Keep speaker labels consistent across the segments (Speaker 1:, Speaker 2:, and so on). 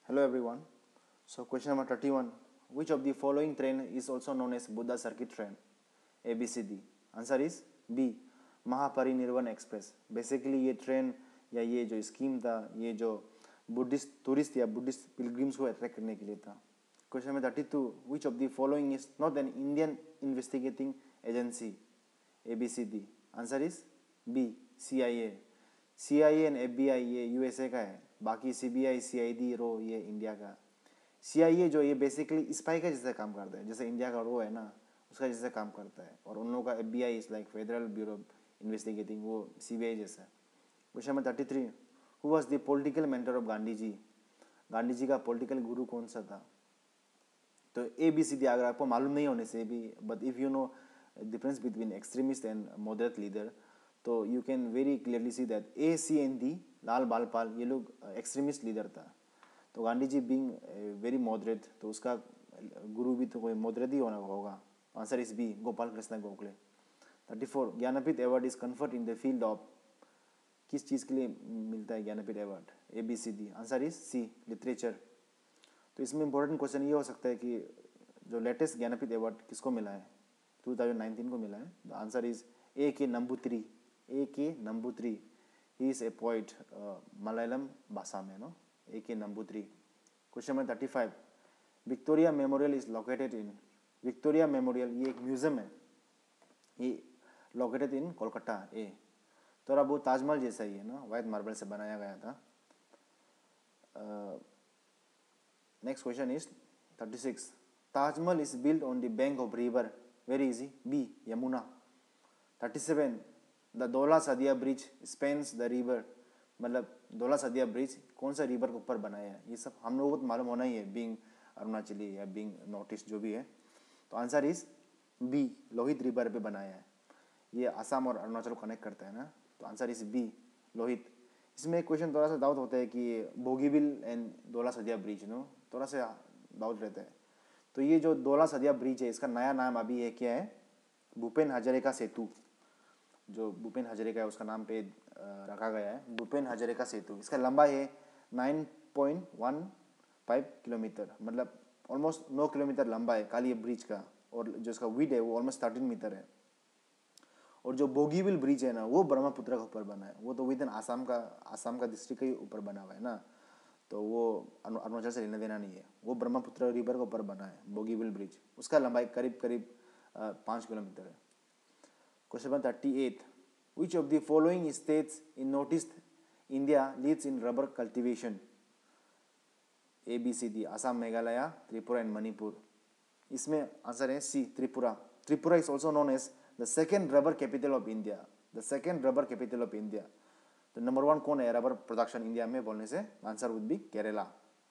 Speaker 1: Hello everyone. So question number 31. Which of the following train is also known as Buddha Circuit train? ABCD. Answer is B. Mahaparinirvan express. Basically ये train या ये जो scheme था ये जो Buddhist tourist या Buddhist pilgrims को attract करने के लिए था. Question number 32. Which of the following is not an Indian investigating agency? ABCD. Answer is B. CIA. CIA and FBI ये USA का है, बाकी CBI, CID, रो ये इंडिया का. CIA जो ये बेसिकली स्पाई का जैसा काम करता है, जैसे इंडिया का रो है ना उसका जैसा काम करता है, और उन लोगों का FBI is like federal bureau investigating, वो CBI जैसा. Question number 33. Who was the political mentor of Gandhi ji? Gandhi ji का पॉलिटिकल गुरु कौन सा था? तो ABCD अगर आपको मालूम नहीं होने से भी, but if you know difference between extremist and moderate leader, तो you can very clearly see that A, C and D, लाल बालपाल, ये लोग एक्सट्रीमिस्ट लीडर था. तो Gandhi ji being very moderate, तो उसका गुरु भी तो कोई मॉडरेट ही होगा. Answer is B. Gopal Krishna Gokhale. 34. Jnanpith award is conferred in the field of. किस चीज़ के लिए मिलता है Jnanpith award? ABCD. Answer is C. Literature. तो इसमें इंपॉर्टेंट क्वेश्चन ये हो सकता है कि जो लेटेस्ट ज्ञानपीठ अवार्ड किसको मिला है? 2019 को मिला है. The answer is A.K. Namboothiri. A.K. Namboothiri. He is a poet Malayalam भाषा में, no. A.K. Namboothiri. Question number 35. Victoria Memorial is located in. Victoria Memorial ये एक म्यूजियम है, ये लोकेटेड इन कोलकाता. ए. थोड़ा बहुत ताजमहल जैसा ही है ना, वाइट मार्बल से बनाया गया था. Next question is 36. Taj Mahal is built on the bank of river. Very easy. B. Yamuna. 37. The Daula Sadiya bridge spans the river. मतलब दौला सदिया ब्रिज कौन सा रिवर के ऊपर बनाया है? ये सब हम लोगों को मालूम होना ही है, बीइंग अरुणाचली या बीइंग नॉर्थ ईस्ट जो भी है. तो answer is B. Lohit river पे बनाया है. ये असम और अरुणाचल को कनेक्ट करता है ना, तो आंसर इज बी. लोहित. इसमें क्वेश्चन थोड़ा सा डाउट होता है कि Bogibeel and Dhola Sadiya bridge, no, थोड़ा सा डाउट रहता है. तो ये जो दौला सदिया ब्रिज है इसका नया नाम अभी है क्या है? भूपेन हजारिका सेतु. जो भूपेन हजारिका है उसका नाम पे रखा गया है, भूपेन हजारिका सेतु. इसका लंबाई है 9.15 किलोमीटर, मतलब ऑलमोस्ट 9 किलोमीटर लंबा है खाली ये ब्रिज का. और जो इसका विड्थ है वो ऑलमोस्ट 13 मीटर है. और जो बोगीबिल ब्रिज है ना वो ब्रह्मपुत्र के ऊपर बना है. वो तो विद इन आसाम का डिस्ट्रिक्ट के ऊपर बना हुआ है ना, तो वो अरुणाचल से लेना देना नहीं है. वो ब्रह्मपुत्र रिवर के ऊपर बना है बोगीबिल ब्रिज. उसका लंबाई करीब 5 किलोमीटर है. Question number 38. Which of the following states in North East India leads in rubber cultivation? ABCD. Assam, Meghalaya, Tripura and Manipur. इसमें आंसर है C. Tripura. Tripura is also known as the second rubber capital of India. The second rubber capital of India. तो number 1 कौन है rubber production India में बोलने से? Answer would be Kerala.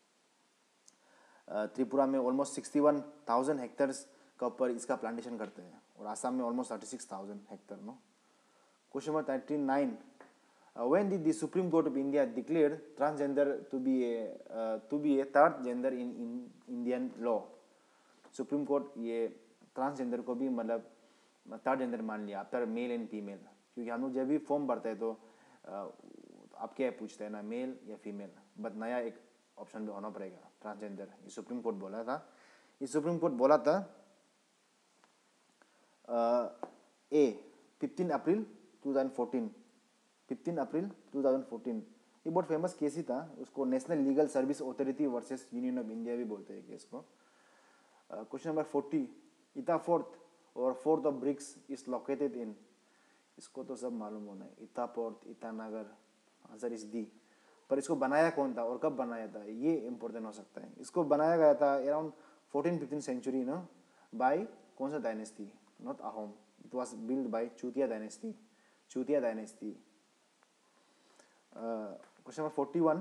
Speaker 1: Tripura में almost 61,000 hectares का ऊपर इसका प्लांटेशन करते हैं, और आसाम में almost 36,000 hectare, no. Question number 39. When did the Supreme Court of India declare transgender to be a third gender in Indian law? Supreme Court ये ट्रांसजेंडर को भी मतलब थर्ड जेंडर मान लिया आफ्टर मेल एंड फीमेल. क्योंकि हम लोग जब भी फॉर्म भरते हैं तो आप क्या पूछते हैं ना, मेल या फीमेल, बट नया एक ऑप्शन भी होना पड़ेगा ट्रांसजेंडर. ये सुप्रीम कोर्ट बोला था. ये सुप्रीम कोर्ट बोला था A. 15 अप्रैल 2014. 15 अप्रैल 2014. ये बहुत फेमस केस ही था. उसको National Legal Service Authority versus Union of India भी बोलते हैं केस को. Question number 40. इटा फोर्ट और fort of bricks is located in. इसको तो सब मालूम होना है, Ita port, Itanagar. Answer is D. पर इसको बनाया कौन था और कब बनाया था ये इंपॉर्टेंट हो सकता है. इसको बनाया गया था अराउंड 14-15 सेंचुरी, नो, बाय कौन सा dynasty? Not Ahom. It was build by Chutiya dynasty. Chutiya dynasty. Question number 41.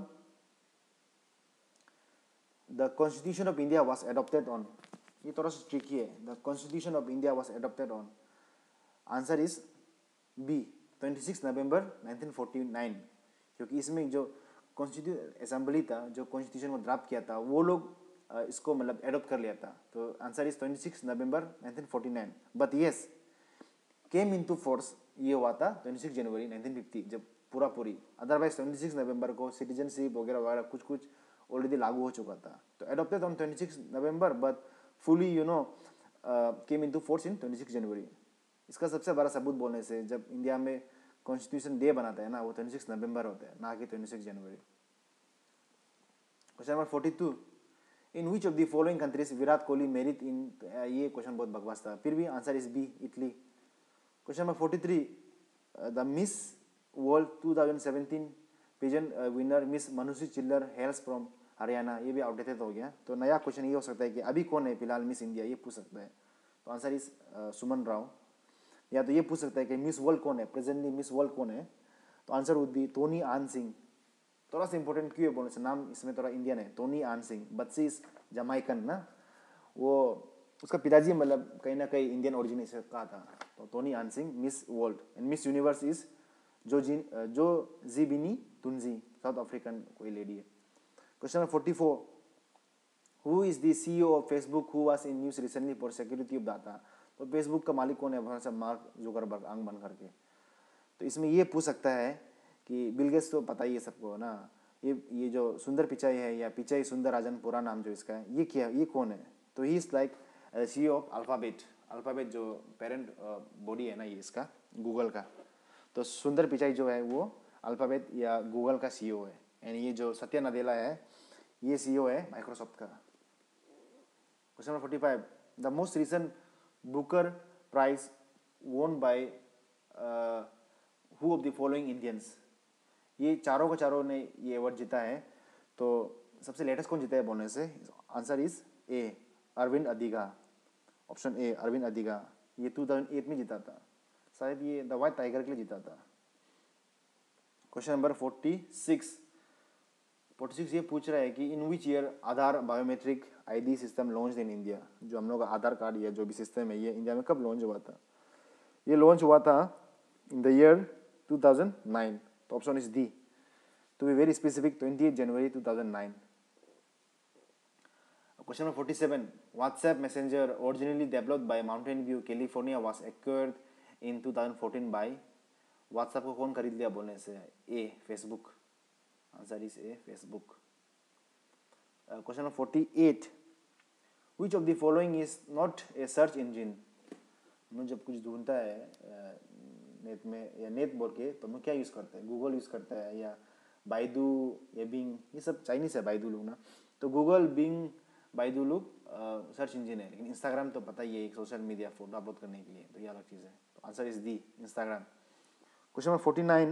Speaker 1: The constitution of India was adopted on. ये थोड़ा सा ट्रिकी है. The constitution of India was adopted on. Answer is B. 26 November 1949. क्योंकि इसमें जो constitution assembly था, जो constitution को ड्राफ्ट किया था, वो लोग इसको मतलब एडॉप्ट कर लिया था. तो answer is 26 November 1949. But yes came into force ये हुआ था 26 जनवरी 1950 जब पूरी. अदरवाइज 26 नवंबर को सिटीजनशिप वगैरह वगैरह कुछ ऑलरेडी लागू हो चुका था. तो adopted on 26 November but fully came into force in 26 January. इसका सबसे बड़ा सबूत बोलने से, जब इंडिया में कॉन्स्टिट्यूशन डे बनाता है ना, वो 26 नवंबर होता है, ना कि 26 जनवरी. Question number 42, in which of the following countries Virat Kohli married in. ये क्वेश्चन बहुत बकवास था, फिर भी answer is B, Italy. Question number 43, the Miss World 2017 pageant winner Miss Manushi Chhillar hails from Haryana. ये भी आउटडेटेड हो गया. तो नया क्वेश्चन ये हो सकता है कि अभी कौन है फिलहाल मिस इंडिया, ये पूछ सकता है. तो आंसर इज सुमन राव. या तो ये पूछ सकता है कि मिस वर्ल्ड कौन है, प्रेजेंटली मिस वर्ल्ड कौन है. तो answer would B Tony Ann Singh. थोड़ा सा इंपॉर्टेंट क्यों है बोलने से, नाम इसमें थोड़ा इंडियन है, Toni Ann Singh, but she is Jamaican ना. वो उसका पिताजी मतलब कहीं ना कहीं इंडियन ओरिजिन से का था. तो Toni Ann Singh Miss World. And Miss Universe is Zozibini Tunzi, South African कोई लेडी है. Question number 44, who is the CEO of Facebook who was in news recently for security of data. तो Facebook का मालिक कौन है, वहाँ से mark Zuckerberg, आंख बंद करके. तो इसमें ये पूछ सकता है कि बिल गेट्स तो पता ही है सबको ना, ये जो सुंदर पिचाई है या पिचाई सुंदर राजन पूरा नाम जो इसका है, ये क्या, ये कौन है. तो he is like CEO of Alphabet. Alphabet जो पेरेंट बॉडी है ना ये इसका, गूगल का. तो सुंदर पिचाई जो है वो अल्फाबेट या गूगल का CEO है. एंड ये जो सत्या नदेला है ये CEO है माइक्रोसॉफ्ट का. Question number 45, the most recent Booker Prize won by who of the following Indians. ये चारों का चारों ने ये अवार्ड जीता है. तो सबसे लेटेस्ट कौन जीता है बोलने से, answer is A, Aravind Adiga. Option A, Aravind Adiga. ये 2008 में जीता था, शायद ये द व्हाइट टाइगर के लिए जीता था. क्वेश्चन नंबर 46 ये पूछ रहा है कि in which year Aadhaar biometric ID system launch in India. जो हम लोग का आधार कार्ड या जो भी सिस्टम है ये इंडिया में कब लॉन्च हुआ था. ये लॉन्च हुआ था इन द ईयर 2009. तो option is D, to be very specific 28 January 2009. Question number 47, WhatsApp messenger originally developed by Mountain View California was acquired in 2014 by. व्हाट्सएप को कौन खरीद लिया बोलने से, A, Facebook. Answer is A, Facebook. Question number 48, which of the following is not a search engine. मैं जब कुछ ढूंढता है नेट में या नेट बोल के, तो मैं क्या यूज़ करता है, गूगल यूज़ करता है या बाइडू या बिंग. ये सब चाइनीज़ है बाइडू लोग ना. तो गूगल, बिंग, बाइडू लोग सर्च इंजिन है. लेकिन इंस्टाग्राम तो पता ही है, एक सोशल मीडिया फोटो अपलोड करने के लिए, तो ये अलग चीज़ है. तो answer is D, Instagram. Question number 49,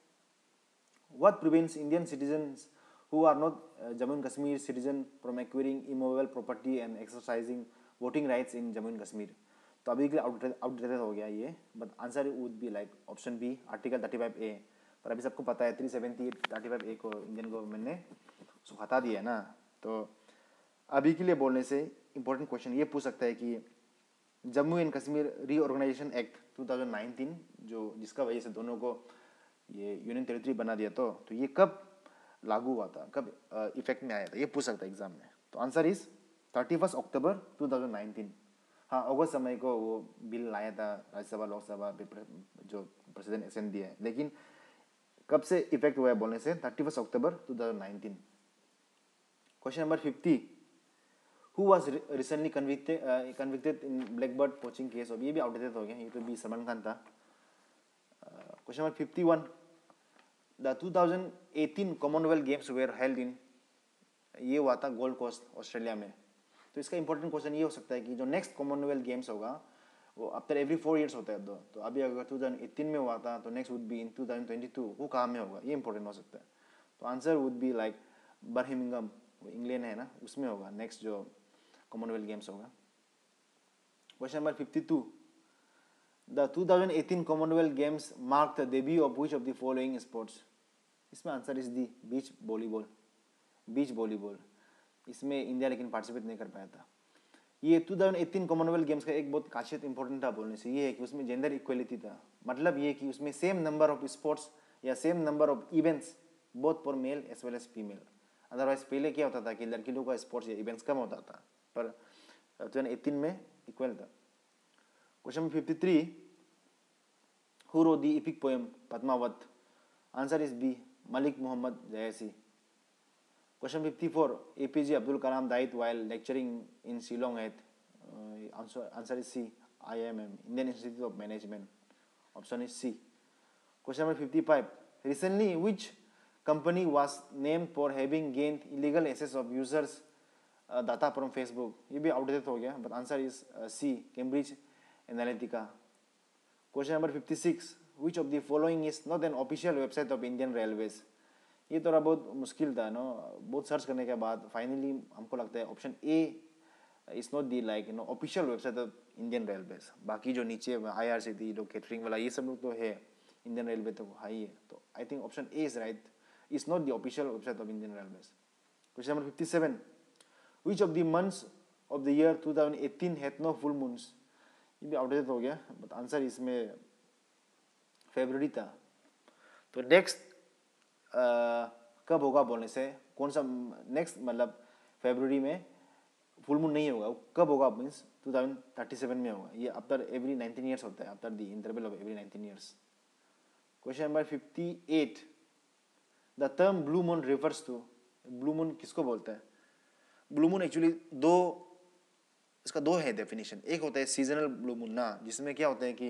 Speaker 1: what prevents Indian citizens who are not Jammu and Kashmir citizen from acquiring immobile property and exercising voting rights in Jammu and Kashmir. तो अभी के लिए आउटडेटेड हो गया ये, but answer would be like option B, article 35A. पर अभी सबको पता है 378 35A को इंडियन गवर्नमेंट ने उसको हटा दिया है ना. तो अभी के लिए बोलने से इंपॉर्टेंट क्वेश्चन ये पूछ सकता है कि Jammu and Kashmir reorganisation act 2019 जो जिसका वजह से दोनों को ये यूनियन टेरिटरी बना दिया, तो ये कब लागू हुआ था, कब इफेक्ट में आया था, ये पूछ सकता है एग्जाम में. तो आंसर इज 31 अक्टूबर 2019. हाँ, अगस्त समय को वो बिल लाया था राज्यसभा लोकसभा जो प्रेसिडेंट एसेंट दिया है. लेकिन कब से इफेक्ट हुआ है बोलने से 31 अक्टूबर 2019. Question number 50, who was recently convicted in blackbird poaching case. ये भी आउटडेटेड हो गया, ये तो भी सलमान खान था. Question number 51, the 2018 Commonwealth Games were held in. ये हुआ था गोल्ड कोस्ट ऑस्ट्रेलिया में. तो इसका इंपॉर्टेंट क्वेश्चन ये हो सकता है कि जो नेक्स्ट कॉमनवेल्थ गेम्स होगा वो आफ्टर एवरी 4 ईयर्स होता है. तो अभी अगर 2018 में हुआ था तो नेक्स्ट वुड बी इन 2022. वो कहाँ में होगा, ये इंपॉर्टेंट हो सकता है. तो answer would be like Birmingham, वो इंग्लैंड है ना, उसमें होगा नेक्स्ट जो कॉमनवेल्थ गेम्स होगा. Question number 52, the 2018 Commonwealth Games mark the debut of which of the following sports. इसमें answer is the beach volleyball. इसमें इंडिया लेकिन पार्टिसिपेट नहीं कर पाया था. ये 2018 कॉमनवेल्थ गेम्स का एक बहुत खासियत इंपॉर्टेंट था बोलने से ये है कि उसमें जेंडर इक्वलिटी था. मतलब ये कि उसमें सेम नंबर ऑफ स्पोर्ट्स या same number of events both for male as well as female. Otherwise पहले क्या होता था कि लड़की लोगों का स्पोर्ट्स या इवेंट्स कम होता था, पर 2018 में इक्वल था. Question 53, who wrote the epic poem Padmavat. Answer is B, Malik Muhammad Jayasi. Question 54. APJ Abdul Kalam died while lecturing in Shillong at answer is C. IIM, Indian Institute of Management. Option is C. Question number 55. Recently, which company was named for having gained illegal access of users data from Facebook? ये भी outdated हो गया, but answer is C. Cambridge Analytica. Question number 56. Which of the following is not an official website of Indian Railways? ये थोड़ा बहुत मुश्किल था no, बहुत सर्च करने के बाद फाइनली हमको लगता है option A is not the like official website of Indian Railways. बाकी जो नीचे IRCTC लोग कैटरिंग वाला ये सब लोग तो है, इंडियन रेलवे तो हाई है, तो I think option A is right, is not the official website of Indian Railways. Question number 57. Which of the months of the year 2018 had no full moons? ये भी आउटडेटेड हो गया, but answer इसमें फरवरी था। तो next कब होगा बोलने से कौन सा नेक्स्ट मतलब फरवरी में फुल मून नहीं होगा, कब होगा मीन्स 2037 में होगा। ये आफ्टर एवरी 19 ईयर्स होता है, after the interval of every 19 years. Question number 58. The term blue moon refers to, blue moon किसको बोलते हैं? ब्लू मून एक्चुअली इसका दो है डेफिनेशन। एक होता है सीजनल ब्लू मून ना, जिसमें क्या होता है कि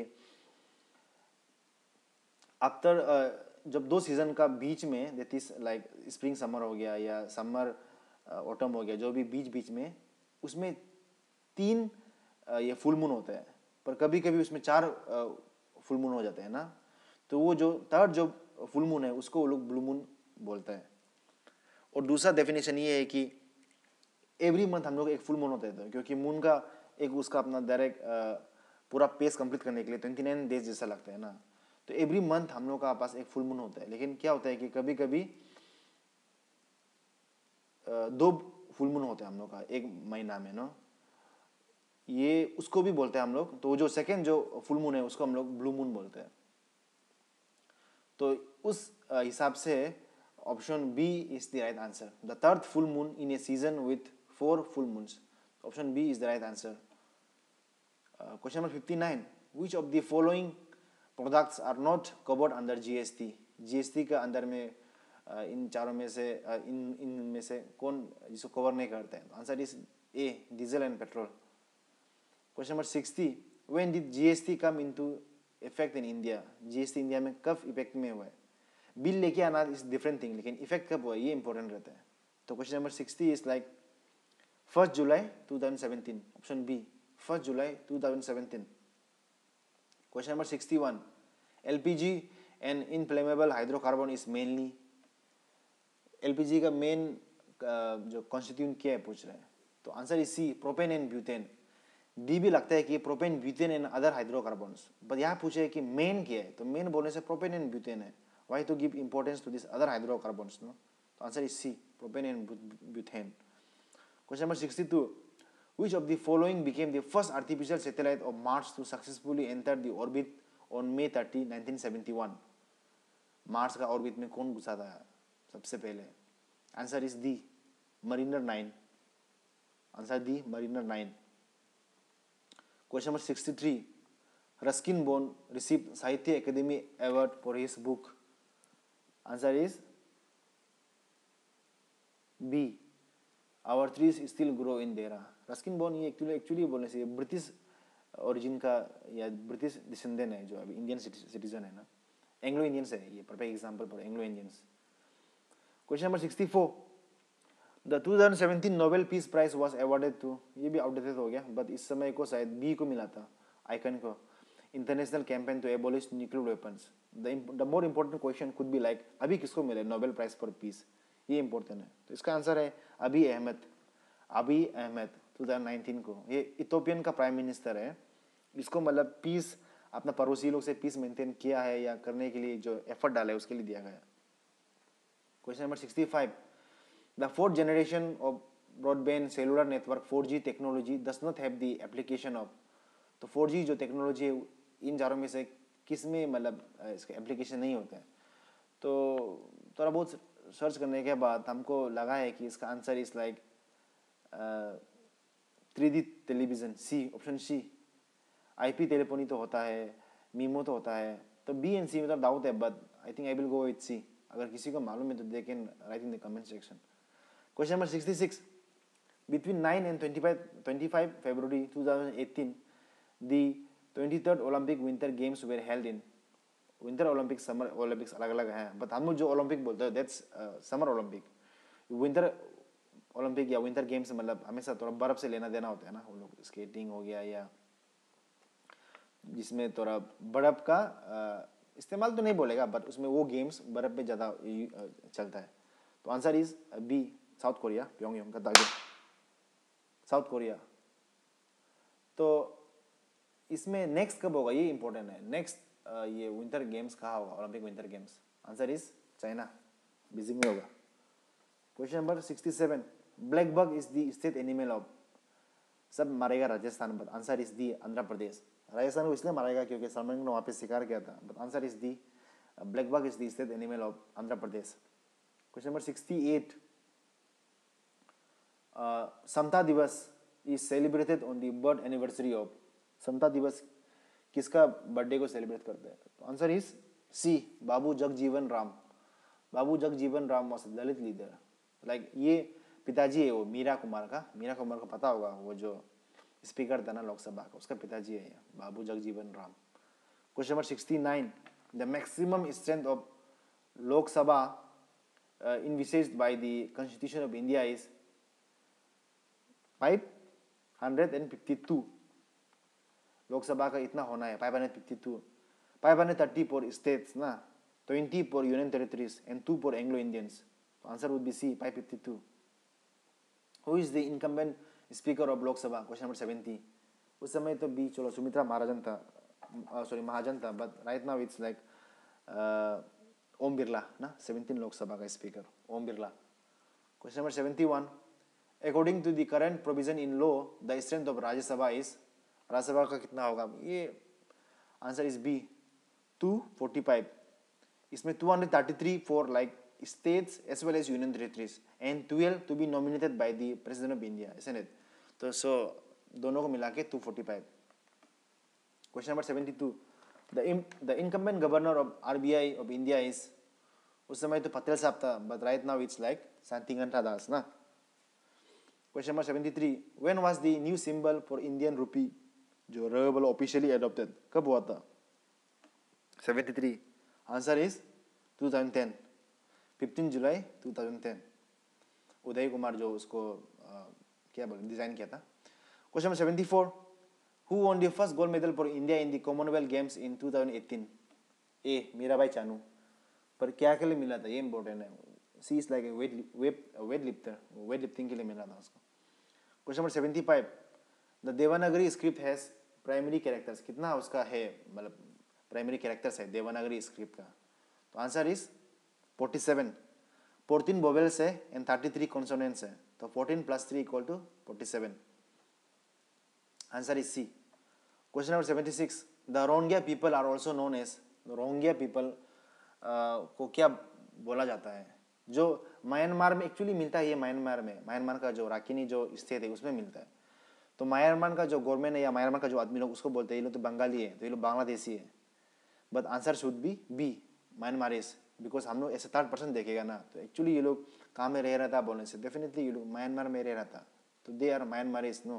Speaker 1: आफ्टर जब दो सीजन का बीच में, that is like spring summer हो गया या समर ऑटम हो गया, जो भी बीच में उसमें 3 ये फुल मून होता है, पर कभी कभी उसमें 4 फुल मून हो जाते हैं ना, तो वो जो थर्ड जो फुल मून है उसको वो लोग ब्लू मून बोलते हैं। और दूसरा डेफिनेशन ये है कि एवरी मंथ हम लोग एक फुल मून होता है, क्योंकि मून का एक उसका अपना डायरेक्ट पूरा पेस कंप्लीट करने के लिए 29 डेज जैसा लगता है ना, तो एवरी मंथ हम लोग का पास एक फुल मून होता है। लेकिन क्या होता है कि कभी कभी 2 फुल मून होते हैं हम लोग का एक महीना में ना, ये उसको भी बोलते हैं हम लोग। तो जो सेकेंड जो फुल मून है उसको हम लोग ब्लू मून बोलते हैं। तो उस हिसाब से option B is the right answer. The third full moon in a season with 4 full moons, option B is the right answer. Question number 59. Which of the following products are not covered under GST? GST का अंदर में इन चारों में से इनमें से कौन जिसको कवर नहीं करते हैं? Answer is A, diesel and petrol. Question number 60. When did GST come into effect in India? GST India में कब इफेक्ट में हुआ है? बिल लेके आना इज डिफरेंट थिंग, लेकिन इफेक्ट कब हुआ ये इंपॉर्टेंट रहता है। तो क्वेश्चन नंबर 60 इज लाइक 1 जुलाई 2017, ऑप्शन बी 1 जुलाई 2017। Question number 61. LPG and inflammable hydrocarbon is mainly, LPG का मेन जो कॉन्स्टिट्यूएंट क्या है पूछ रहे हैं, तो answer is C, propane and butane. D भी लगता है कि propane, butane and other hydrocarbons, but यहाँ पूछे है कि मेन क्या है, तो मेन बोलने से प्रोपेन एंड ब्यूटेन है, why to give importance to this other hydrocarbons no, तो answer is C, propane and butane. Question number 62. Which of the following became the first artificial satellite of Mars to successfully enter the orbit on May 30, 1971? Mars का orbit में कौन घुसा था सबसे पहले? Answer is D, Mariner 9। Answer D, Mariner 9। Question number 63. Ruskin Bond received Sahitya Akademi award for his book. Answer is B, Our Trees Still Grow in Dehra. Ruskin bond ये actually बोलने से ब्रिटिश ओरिजिन का या ब्रिटिश डिसेंडेंट है, जो अभी Indian citizen है ना, एंग्लो इंडियंस है, ये perfect example for Anglo Indians. Question number 64. The 2017 Nobel Peace Prize was awarded to, ये भी आउटडेटेड हो गया, बट इस समय को शायद बी को मिला था, आइकन को, International Campaign to Abolish Nuclear Weapons. The more important question could be like अभी किसको मिले नोबेल प्राइज फॉर पीस, ये इंपॉर्टेंट है। तो इसका आंसर है अबी अहमद 2019 को। ये इथोपियन का प्राइम मिनिस्टर है, इसको मतलब पीस अपना पड़ोसी लोग से पीस मेंटेन किया है या करने के लिए जो एफर्ट डाला है उसके लिए दिया गया। Question number 65. The fourth generation of broadband cellular network 4G technology does not have the application of, तो 4G जो टेक्नोलॉजी है इन चारों में से किस में मतलब इसका एप्लीकेशन नहीं होता है? तो थोड़ा बहुत सर्च करने के बाद हमको लगा है कि इसका answer is like 3D television, C, option C. IP telephony तो होता है, मीमो तो होता है, तो बी एंड सी में तो डाउट है, but I think I will go with C. अगर किसी को मालूम है तो they can write in the comment section. Question number 66, between 9 and 25 February 2018 the 23rd Olympic Winter Games were held in. Winter Olympic Summer Olympics अलग अलग हैं, but हम लोग जो ओलंपिक बोलते हैं that's Summer Olympic. Winter Olympic या Winter Games मतलब हमेशा थोड़ा बर्फ से लेना देना होता है ना, वो लोग स्केटिंग हो गया या जिसमें थोड़ा बर्फ का इस्तेमाल तो नहीं बोलेगा, बट उसमें वो गेम्स बर्फ पे ज़्यादा चलता है. तो answer is B, South Korea, Pyongyang का ताकि साउथ कोरिया. तो इसमें नेक्स्ट कब होगा ये इंपॉर्टेंट है. नेक्स्ट ये विंटर गेम्स कहाँ होगा, Olympic Winter Games. Answer is China, Beijing में होगा. Question number 67, black buck is the state animal of. सब मारेगा Rajasthan, but answer is the Andhra Pradesh. Rajasthan को इसलिए मारेगा क्योंकि सलमान ने वहाँ पे शिकार किया था, but answer is the black buck is the state animal of Andhra Pradesh. Question number 68, Samta Diwas is celebrated on the birth anniversary of. Samta Diwas किसका बर्थडे को सेलिब्रेट करते हैं. तो answer is C, Babu Jagjivan Ram. Babu Jagjivan Ram was Dalit leader. Like ये पिताजी है वो मीरा कुमार का. मीरा कुमार को पता होगा, वो जो स्पीकर था ना लोकसभा का, उसका पिताजी है Babu Jagjivan Ram. Question number 69, the maximum strength of Lok Sabha envisaged by the Constitution of India is 552. Lok Sabha का इतना होना है 552. 530 for states ना, 20 for union territories and 2 for Anglo Indians. So answer would be C, 552. Who is the incumbent speaker of Lok Sabha? Question number 70. उस समय तो B चलो सुमित्रा महाजन था, महाजन था, but right now it's like Om Birla ना, 17 लोकसभा का speaker Om Birla. Question number 71, according to the current provision in law the strength of Rajya Sabha is. Rajya Sabha का कितना होगा ये. Answer is B, 245. इसमें 233 for like states as well as union territories and 12 to be nominated by the president of India, ऐसे नहीं. तो so दोनों को मिला के 245. Question number 72, the incumbent governor of RBI of India is. उस समय तो पटेल साहब था, but right now it's like Shaktikanta Das ना. Question number 73, when was the new symbol for Indian rupee जो रुपये ऑफिशियली एडॉप्टेड, कब हुआ था. 73. Answer is 2010, 15 July 2010. Uday Kumar जो उसको क्या बोल डिजाइन किया था. Question number 74, Who won the first gold medal for India in the Commonwealth Games in 2018? A, Mirabai Chanu. पर क्या के लिए मिला था ये इंपॉर्टेंट है. C is like weight lifter, weight lifting के लिए मिला था उसको. Question number 75, the Devanagari script has primary characters. कितना उसका है मतलब प्राइमरी कैरेक्टर्स है देवनागरी स्क्रिप्ट का. तो आंसर इज 47. 14 वोवेल्स है एंड 33 कॉन्सोनेंट्स है. तो 14 + 3 = 47. Answer is C. Question number 76, the Rohingya people are also known as. Rohingya people को क्या बोला जाता है, जो म्यांमार में एक्चुअली मिलता है. ये म्यांमार में, म्यांमार का जो राकिनी जो स्टेट है उसमें मिलता है. तो म्यांमार का जो गवर्नमेंट है या म्यांमार का जो आदमी लोग उसको बोलते हैं ये लोग तो बंगाली है, तो ये लोग बांग्लादेशी है. But answer should be B, Myanmarese, because हम लोग ऐसे 3rd person देखेगा ना, तो एक्चुअली ये लोग कहाँ में रह रहा था बोलने से डेफिनेटली ये लोग म्यांमार में रह रहा था, तो they are Myanmarese no.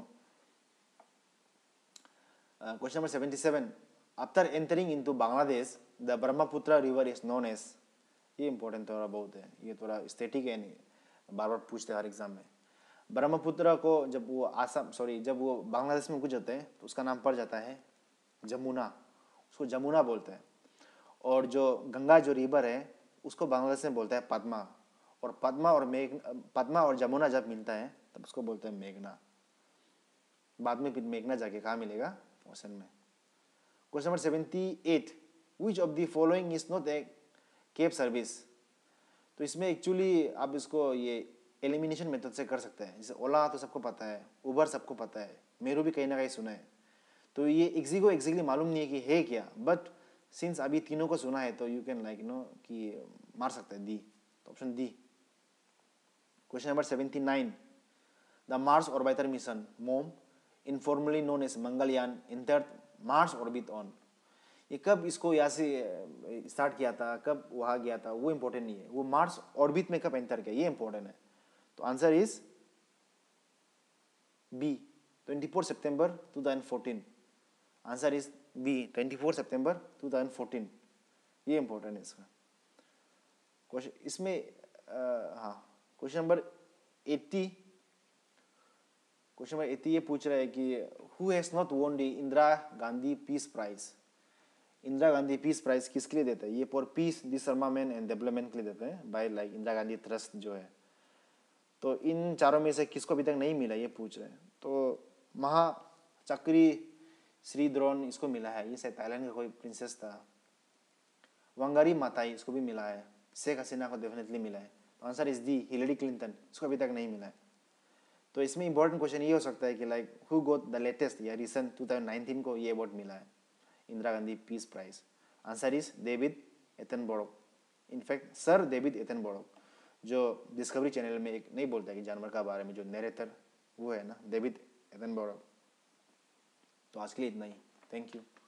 Speaker 1: Question number 77, after entering into Bangladesh the Brahmaputra river is known as. ये इंपॉर्टेंट थोड़ा बहुत है, ये थोड़ा स्टैटिक है, नहीं बार बार पूछते हैं हर एग्जाम में. ब्रह्मपुत्र को जब वो बांग्लादेश में कुछ होते हैं तो उसका नाम पड़ जाता है जमुना, उसको जमुना बोलते हैं. और जो गंगा जो रिवर है उसको बांग्लादेश में बोलता है पद्मा. और पद्मा और जमुना जब मिलता है तब उसको बोलते हैं मेघना. बाद में फिर मेघना जाके कहाँ मिलेगा, ओशन में. Question number 78, which of the following is not a cab service. तो इसमें एक्चुअली आप इसको ये एलिमिनेशन मेथड से कर सकते हैं. जैसे ओला तो सबको पता है, उबर सबको पता है, मेरू भी कहीं ना कहीं सुना है. तो ये एग्जैक्टली मालूम नहीं है कि है क्या, बट सिंस अभी तीनों को सुना है तो यू कैन लाइक नो कि मार सकते हैं दी. तो option D. Question number 79, the Mars orbiter mission MOM informally known as Mangalyaan entered Mars orbit on. ये कब इसको यहाँ से स्टार्ट किया था, कब वहाँ गया था, वो इंपॉर्टेंट नहीं है. वो मार्स ऑर्बिट में कब एंटर किया ये इंपॉर्टेंट है. तो आंसर इज बी 24 सितंबर 2014। आंसर इज बी 24 सितंबर 2014। ये इंपॉर्टेंट है इसका क्वेश्चन। इसमें हाँ क्वेश्चन नंबर 80 ये पूछ रहा है कि who has not won the Indira Gandhi peace prize. Indira Gandhi peace prize किसके लिए देता है? ये for peace disarmament and development के लिए देते हैं by like Indira Gandhi trust जो है। तो इन चारों में से किसको अभी तक नहीं मिला ये पूछ रहे हैं। तो महाचक्री श्रीधरन इसको मिला है, ये शायद थाईलैंड का कोई प्रिंसेस था। वंगारी माताई इसको भी मिला है। शेख हसीना को डेफिनेटली मिला है। तो answer is the Hillary Clinton, इसको अभी तक नहीं मिला है। तो इसमें इंपॉर्टेंट क्वेश्चन ये हो सकता है कि like who got the latest या रिसेंट 2019 को ये अवार्ड मिला है Indira Gandhi peace prize. Answer is David Attenborough. In fact sir David Attenborough जो डिस्कवरी चैनल में एक नहीं बोलता कि जानवर का बारे में जो नरेटर वो है ना, डेविड एटनबरो। तो आज के लिए इतना ही, थैंक यू।